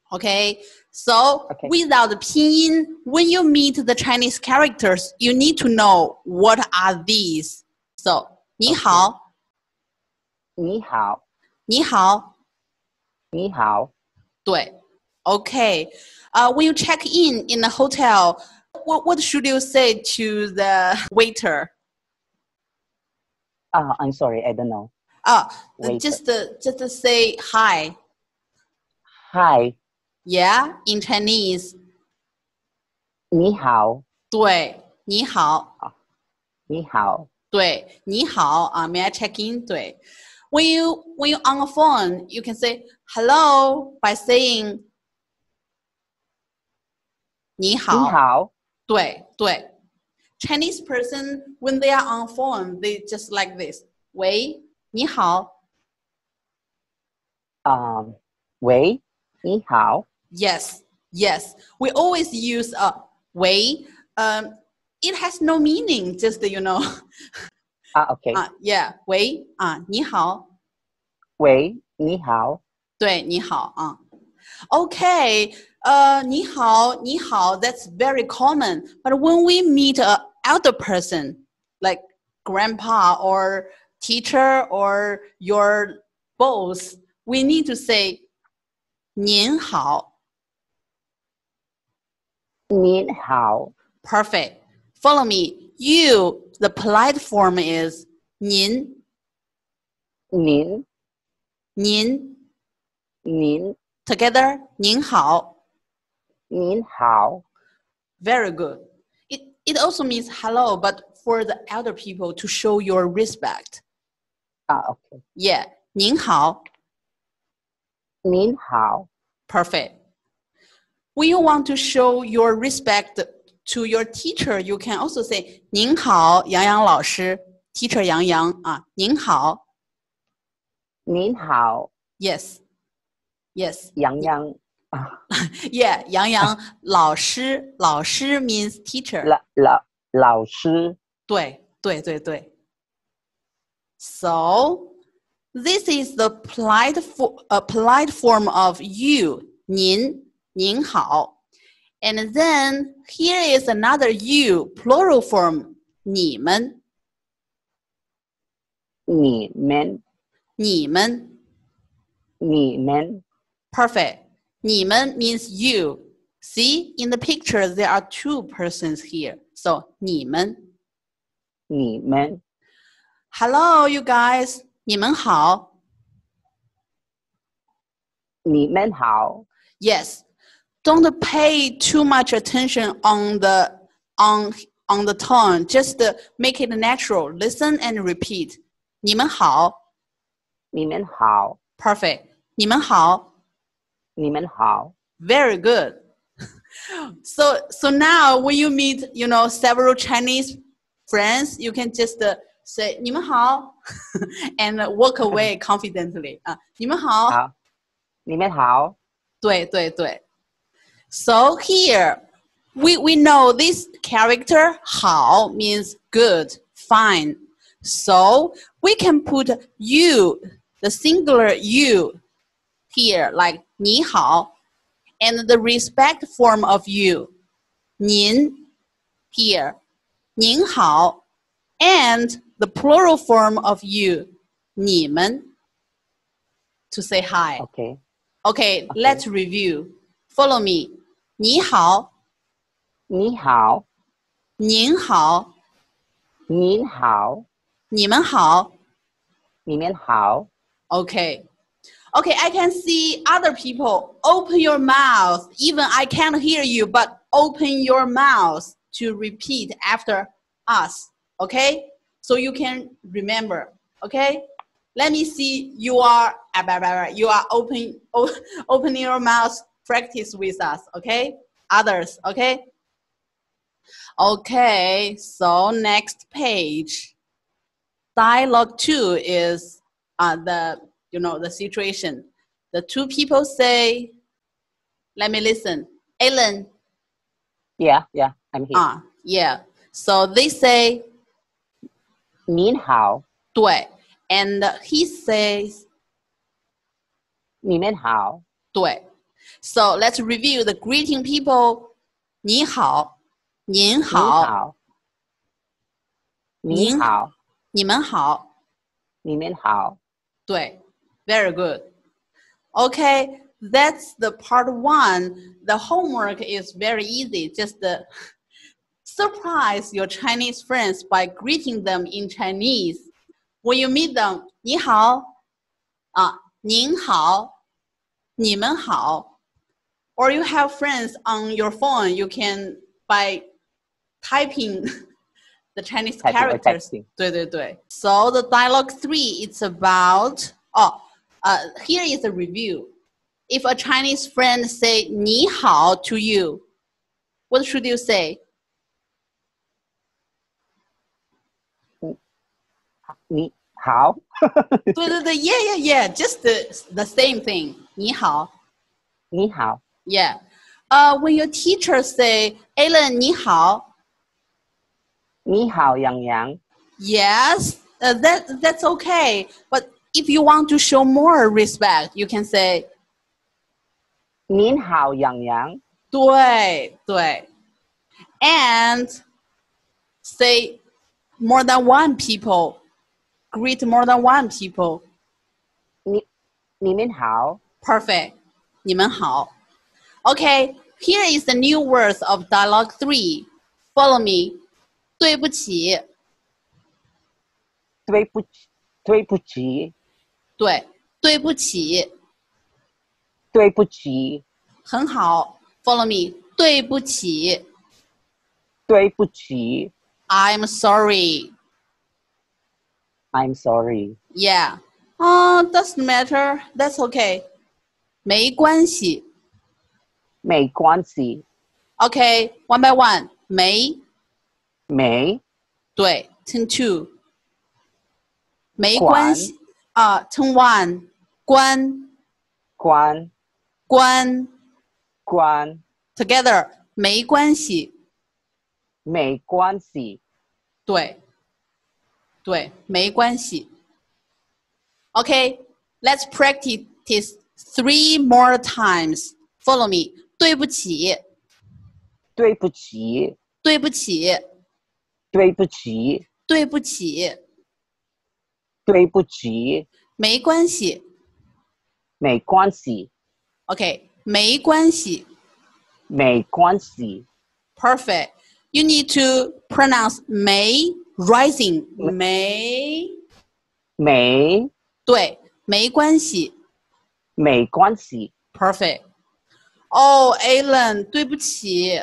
Okay, so Okay. without the pinyin, when you meet the Chinese characters, you need to know what are these. So, 你好, 你好， 你好, 你好。 对. Okay, when you check in the hotel, what should you say to the waiter? I'm sorry, I don't know. Waiter. Just say hi. Hi, Yeah, in Chinese. 你好， 对,你好。 你好。 对,你好, may I check in? 对. When you on a phone, you can say hello by saying 你好. 你好。 对,对. Chinese person, when they are on phone, they just like this. 喂,你好. 喂，你好。 Yes, yes. We always use 喂. It has no meaning, just Okay. Yeah, 喂, 你好. 喂，你好。 对,你好, Okay, 你好, 你好, that's very common. But when we meet an elder person, like grandpa or teacher or your boss, we need to say 您好. 您好。 Perfect. Follow me. You, the polite form is 您, 您， 您. 您， Together, 您好. 您好。 Very good. It also means hello, but for the elder people to show your respect. Okay. Yeah, 您好. 您好。 Perfect. When you want to show your respect to your teacher, you can also say 您好,杨洋老师. Teacher 杨洋, 您好. 您好。 Yes. Yes. 洋洋。 Yeah, 杨洋老师. 老师 means teacher. 老师。 对,对,对,对. So, this is the polite form of you, 您,您好. And then here is another you, plural form, 你们, 你们。 你们. 你们。 Perfect. 你们 means you. See, in the picture, there are two persons here. So, 你们. 你们。 Hello, you guys. 你们好. 你们好。 Yes. Don't pay too much attention on the tone. Just make it natural. Listen and repeat. 你们好. 你们好。 Perfect. 你们好. 你们好。 Very good. So now when you meet, several Chinese friends, you can just say 你们好 and walk away confidently. 你们好. 好。你们好。 对,对,对. So here, we know this character 好 means good, fine. So we can put you, the singular you, here, like 你好, and the respect form of you, 您, here, 您好, and the plural form of you, 你们, to say hi. Okay, let's review. Follow me. 你好. 你好。 您好. 您好。 你们好. 你们好。 Okay, I can see other people. Open your mouth. Even I can't hear you, but open your mouth to repeat after us. Okay? So you can remember. Okay? Let me see you are opening your mouth. Practice with us. Okay? Others. Okay? Okay, so next page. Dialogue 2 is the situation. The two people say, let me listen. Alan. Yeah, I'm here. Yeah. So they say, 您好. 对. And he says, 你们好. 对. So let's review the greeting people. 你好,您好, 你好, 你们好, 你们好. 对, very good. Okay, that's the part 1. The homework is very easy. Just surprise your Chinese friends by greeting them in Chinese. When you meet them, 你好, 您好, 你们好. Or you have friends on your phone, you can by typing the Chinese characters. 对对对. So the dialogue 3, it's about, here is a review. If a Chinese friend say 你好 to you, what should you say? 你好. 对对对, yeah, just the same thing. 你好. 你好. Yeah. When your teacher say, Alan, 你好. 你好, Yang Yang. Yes, that's okay. But if you want to show more respect, you can say, 您好, Yang Yang. 对对. And say more than one people. Greet more than one people. 你们好. Perfect. 你们好. Okay, here is the new words of dialogue 3. Follow me. 对不起. 对不起. 对不起. 对，对不起。 对不起. 很好。Follow me. 对不起。 对不起. I'm sorry. I'm sorry. Yeah. Doesn't matter. That's okay. 没关系。 没关系. Okay, one by one. 没. 对 turn 2. 没关系。turn 1. 关。Together. 没关系。 没关系. 对，没关系。Okay, let's practice 3 more times. Follow me. 对不起。 对不起. 对不起。 对不起. 对不起。 对不起. 没关系。 没关系. Okay, 没关系。 没关系. Perfect. You need to pronounce 没 rising. 没。对，没关系。 没关系. Perfect. Oh, Alan, 对不起。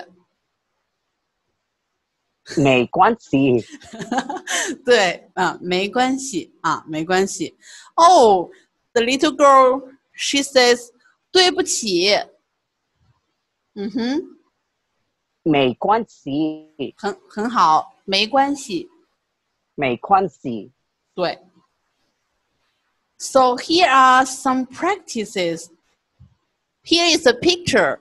没关系. 对，没关系没关系。Oh, the little girl, she says, 对不起。 没关系. 很好，没关系。 没关系. 对。So here are some practices. Here is a picture.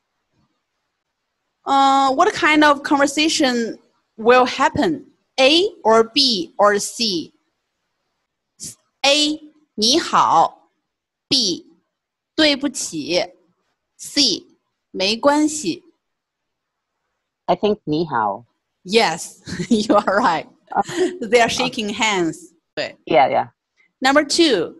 What kind of conversation will happen? A or B or C? A, 你好。B, 对不起。C, 没关系。 I think 你好. Yes, you are right. They are shaking hands. 对。 Yeah. Number 2.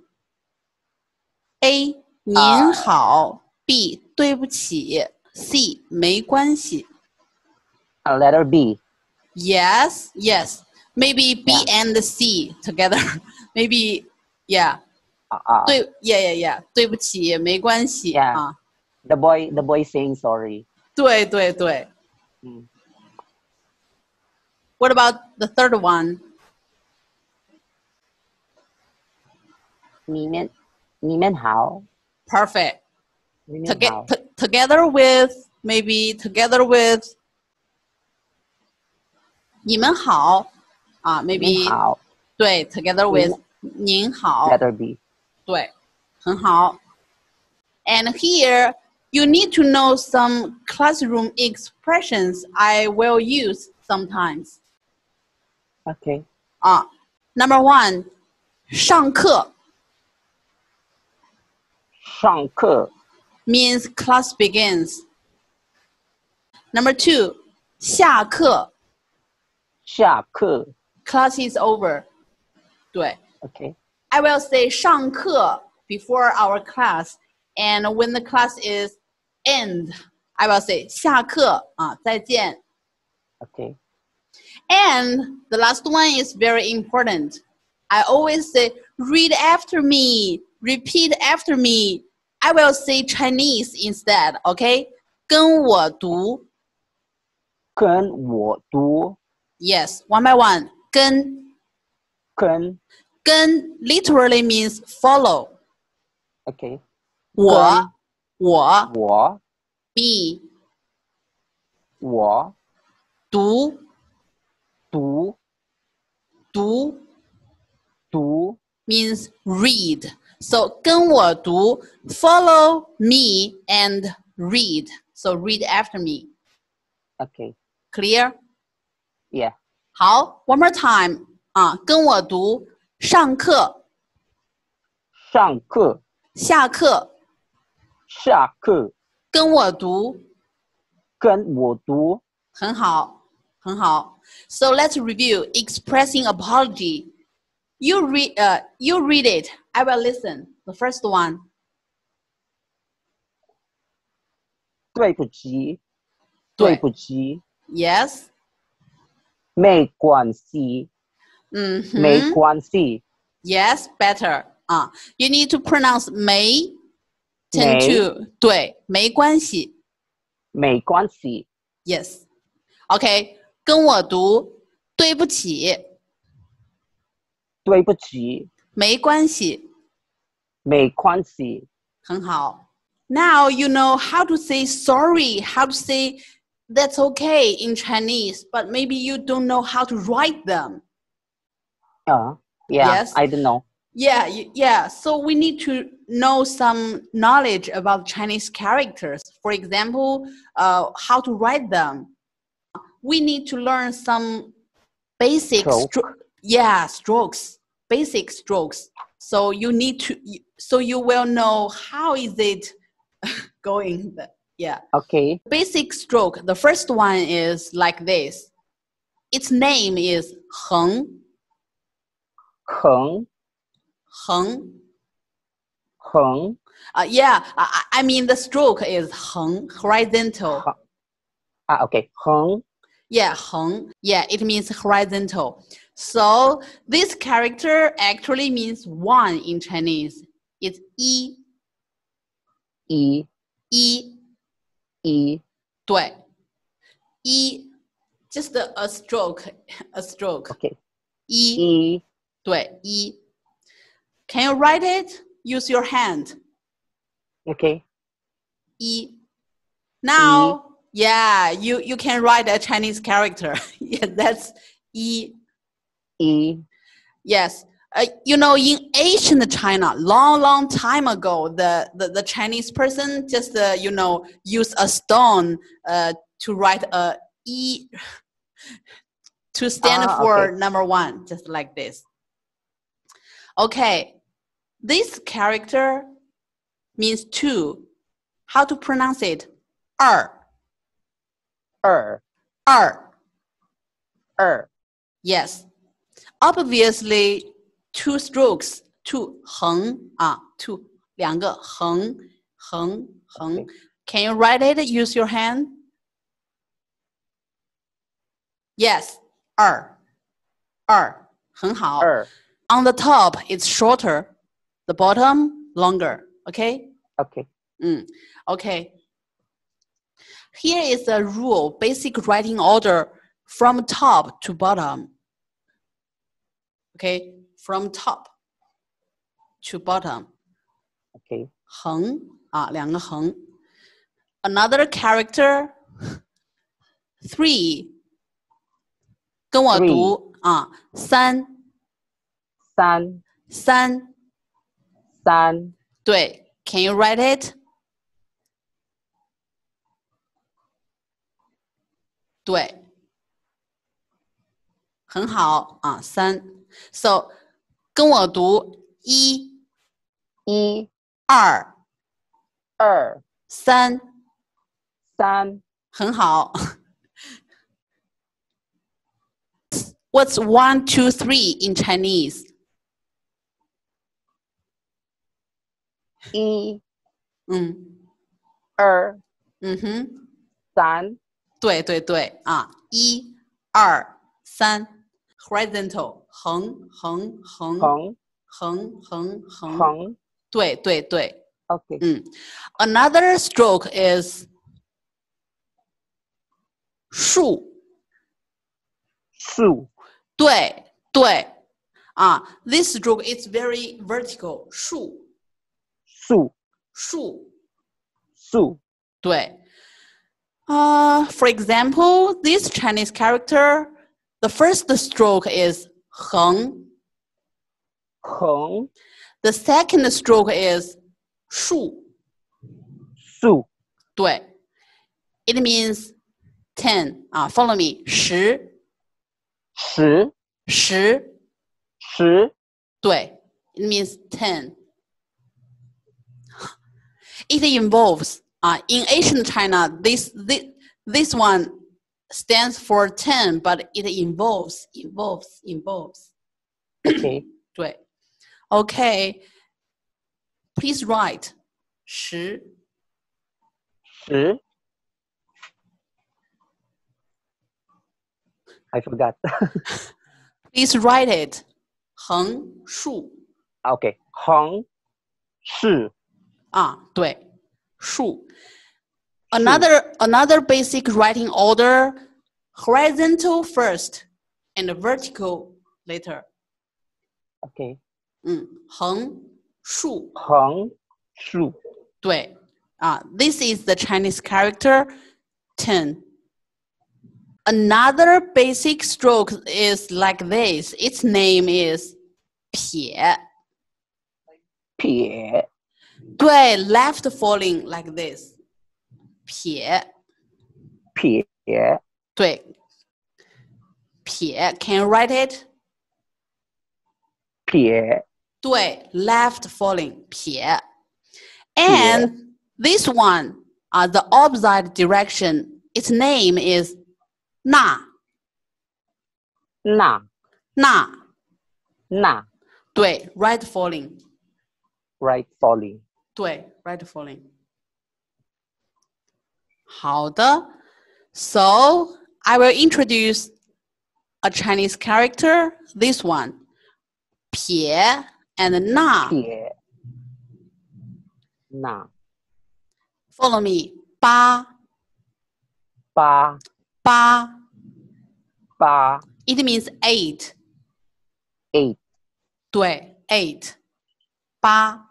A, 您好。B, 对不起。C, 没关系。 Letter B. Yes. Maybe B and C together. Maybe, yeah. Yeah. 对不起，没关系。 Yeah. The boy saying sorry. 对。What about the third one? 你们好. Perfect. 你们好. Together with 你们好 maybe 你好. 对 together with 您好 Letter B. 对很好 and here you need to know some classroom expressions I will use sometimes. Okay. Number 1, 上课。 上课. means class begins. Number 2, 下课下课 class is over. 对 ，OK， I will say 上课 before our class, and when the class is end, I will say 下课再见. OK， And the last one is very important. I always say read after me, repeat after me. I will say Chinese instead, okay? 跟我读. 跟我读， Yes, one by one. 跟literally means follow. OK， 我我 me 我读读 means read. So 跟我读 follow me and read. So read after me. OK， Clear? yeah， 好 one more time. 跟我读上课上课下课下课跟我读跟我读， 很好很好 So let's review expressing apology. You read it. I will listen. The first one. 对不起， 对对不起， Yes. 没关系，没关系， Yes, better. You need to pronounce 没 tend 没 to 对没关系没关系， Yes. OK. 跟我读对不起对不起， 没关系没关系， 很好 Now you know how to say sorry, how to say that's okay in Chinese, but maybe you don't know how to write them. yeah, Yes. I don't know. Yeah. So we need to know some knowledge about Chinese characters. For example, how to write them. We need to learn some basic strokes, basic strokes. So you will know how is it going. Yeah. Okay, Basic stroke. The first one is like this. Its name is 横横横 Yeah, I mean the stroke is 横 horizontal. Okay, 横 Yeah, 横. Yeah, it means horizontal. So this character actually means one in Chinese. It's 一一一对一 just a stroke. Okay, 一一对一 Can you write it? Use your hand. Okay, 一 Now, yeah, you can write a Chinese character. Yeah, that's 一一 Yes. You know, in ancient China, long time ago, the Chinese person just, use a stone to write a E to stand for okay. number one, just like this. Okay. This character means two. How to pronounce it? 二二 Yes. Obviously, two strokes, two 横two 两个横 Okay. Can you write it? Use your hand. Yes, 二很好二 On the top, it's shorter. The bottom, longer. Okay? Okay, Okay. Here is a rule, basic writing order from top to bottom. Okay? From top to bottom. Okay, 横两个横 Another character 3跟我读三对 Can you write it? 对很好三 So 跟我读一一二二三， 三很好。What's 1, 2, 3 in Chinese? 一嗯二嗯哼， 三对对对啊，一、二、三 ，horizontal 横横横横横横横， 横对对对， ，OK， Another stroke is 竖， 竖对对啊，this stroke is very vertical，竖竖竖， 竖对。For example, this Chinese character, the first stroke is 横， 横 the second stroke is 竖， 竖对。It means 10 follow me 十十十， 十对。It means 10. It involves in ancient China, this one stands for 10, but it involves. ，OK， 对 Okay, please write 十十 I forgot Please write it 横竖 ，OK，横竖对竖 Another basic writing order, horizontal first and vertical later. OK， 横竖横竖对this is the Chinese character 10. Another basic stroke is like this. Its name is 撇撇对 left falling like this 撇撇对撇 can you write it 撇对 left falling 撇 and this one the opposite direction its name is 捺捺捺捺对 right falling right falling 对 right falling 好的 so I will introduce a Chinese character this one 撇 and 捺撇捺 follow me 八八八八 it means 8 eight 对 8八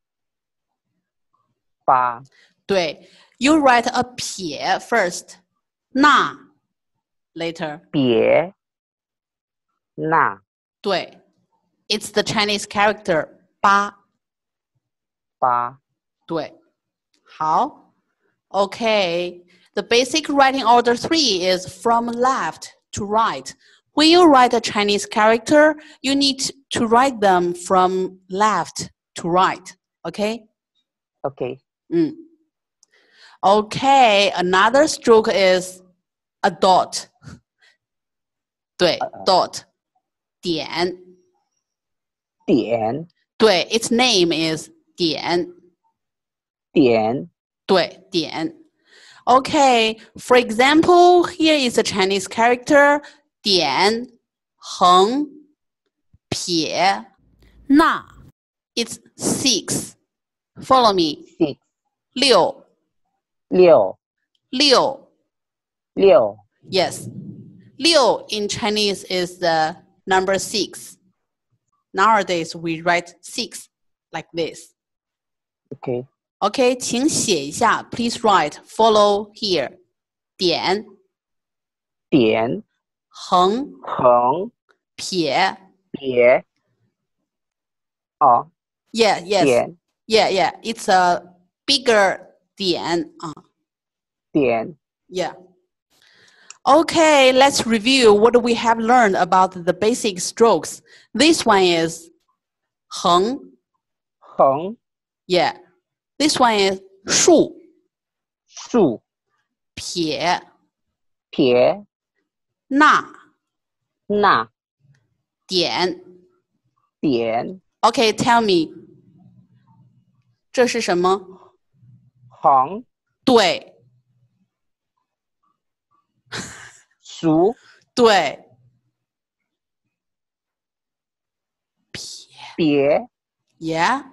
八对 you write a 撇 first 捺 later 别捺对 it's the Chinese character 八八对好 okay the basic writing order 3 is from left to right when you write a Chinese character you need to write them from left to right okay OK Okay, another stroke is a dot. 对 dot 点点对 its name is 点点对点 Okay, for example, here is a Chinese character 点横撇捺 It's 6. Follow me. six 六六六六 Yes. 六 in Chinese is the number 6. Nowadays we write 6 like this. OK Okay, 请写一下 please write, follow here. 点点横横撇撇哦 Yeah, yes. 点 Yeah. It's a bigger 点点 Yeah. Okay, let's review what we have learned about the basic strokes. This one is 横横 Yeah. This one is 竖树撇撇捺捺点。 点 Okay, tell me， 这是什么？ 横对竖对， 别 yeah，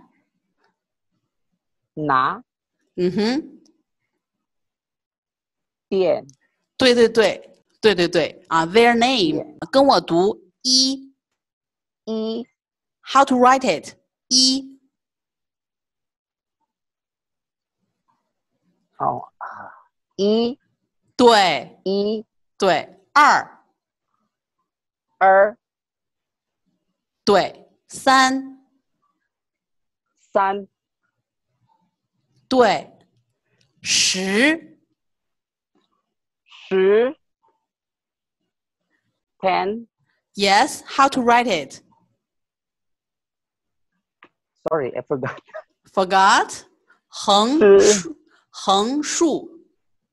拿嗯哼， 点对对对对对对啊 ，their name， 跟我读一一 ，how to write it？ 一哦一对一对，二二对，三三对，十十 ten yes， how to write it？ sorry I forgot Forgot？ 横十竖横竖，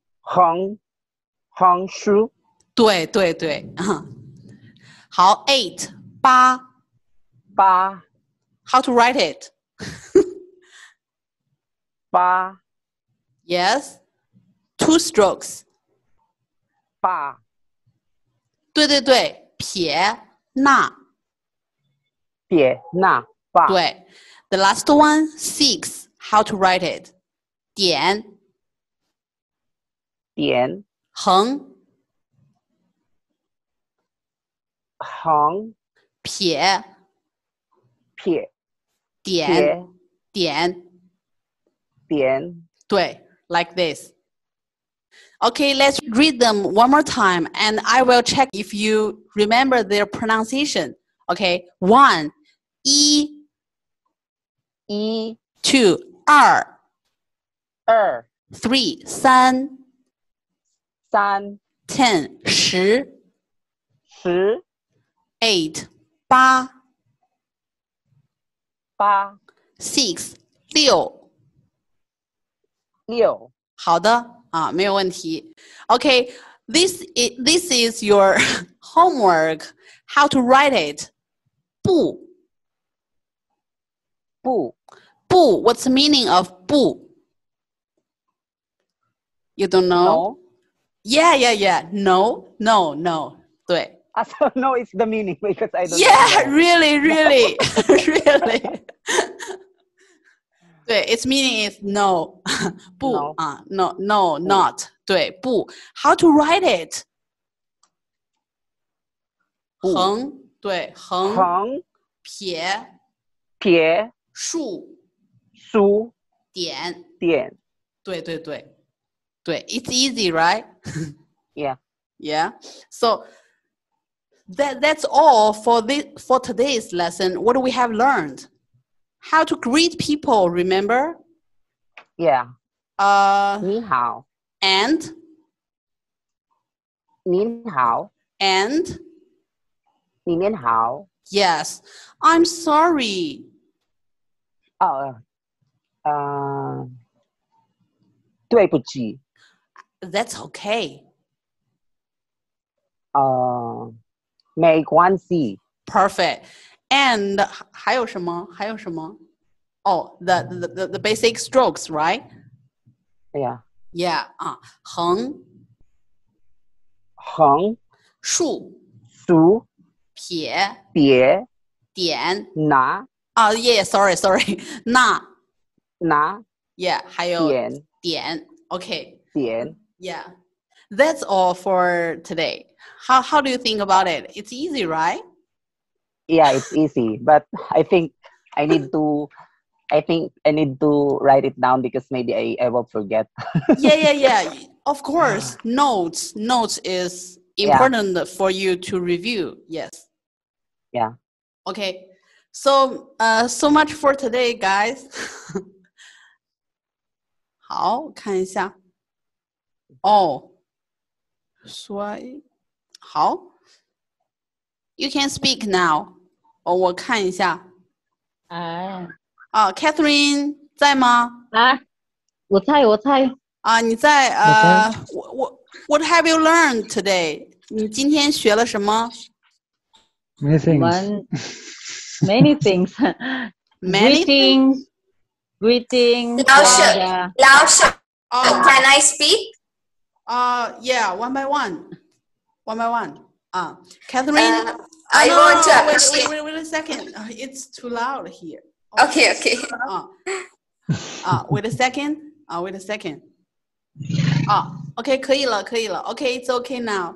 横竖对对对，好 eight 八八 ，how to write it？ 八 Yes, two strokes。 八对对对，撇捺。 撇捺八对，the last one six. How to write it？ 点点横横撇撇点撇点。 点对，like this. Okay, let's read them one more time, and I will check if you remember their pronunciation. Okay, one, 一一 ，two, 二二 ，three, 三三 ，ten, 十十 ，eight, 八八 ，six, 六。 六好的啊，没有问题。Okay, this is your homework. How to write it? 不不不 What's the meaning of 不 You don't know? no Yeah, yeah, yeah. No, no, no. 对。 so no is the meaning because I don't Yeah, know. really, really, really. 对 its meaning is no. 不 No. 啊 no, no, not. 对不 How to write it? 不横对横横撇撇竖竖点点对对对对 It's easy, right? yeah Yeah. So that's all for today's lesson. What do we have learned? How to greet people, remember? yeah 你好 And 您好 and 你们好 yes. I'm sorry. 对不起 That's okay. 没关系 Perfect. And 还有什么？还有什么？ Oh, the basic strokes, right? yeah Yeah. 横横竖竖撇别点拿 yeah, sorry. 捺拿 yeah 还有点点 Okay. 点 Yeah. That's all for today. How do you think about it? It's easy, right? yeah it's easy but I think I need to write it down because maybe I will forget Yeah. Of course, notes is important for you to review. Yes. yeah Okay. So so much for today, guys. 好，看一下。哦，说好 ，You can speak now。哦，我看一下。 哎啊，Catherine 在吗？ 啊，我猜， 你在What have you learned today？ 你今天学了什么 Many things. Many things. ？Many Greetings. Lao Shi, can I speak? Yeah, one by one. Catherine. I want to appreciate. Wait a second. It's too loud here. Okay. Wait a second. OK， 可以了。OK, it's okay now.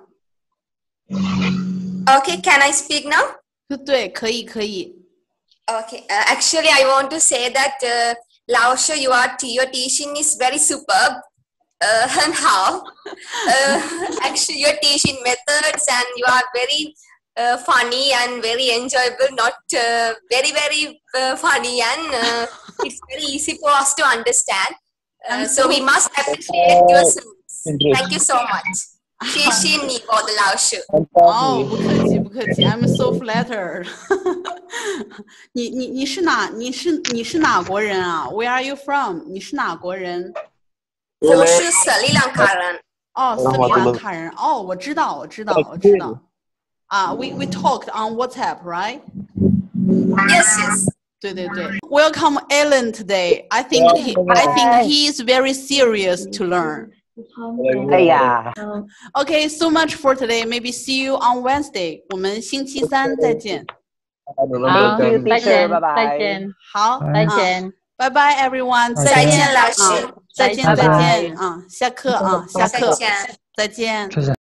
Okay, can I speak now? 对，可以。 Okay, actually, I want to say that Lao Shi, your teaching is very superb. And how? Actually, your teaching methods and you are very funny and very enjoyable. Not very funny, and it's very easy for us to understand. So we must appreciate your service. Thank you so much. 谢谢你，我的老师。 哦，不客气 I'm so flattered 你是哪国人啊 Where are you from 你是哪国人我是斯里兰卡人。 斯里兰卡人我知道we talked on WhatsApp right Yes 对 Welcome Alan today I think he is very serious to learn Yeah. Okay, so much for today. Maybe see you on Wednesday. 我们星期三再见。 好，再见，再见。 好， 再见。 拜拜 everyone. 再见老师。 再见。下课。 再见。 再见。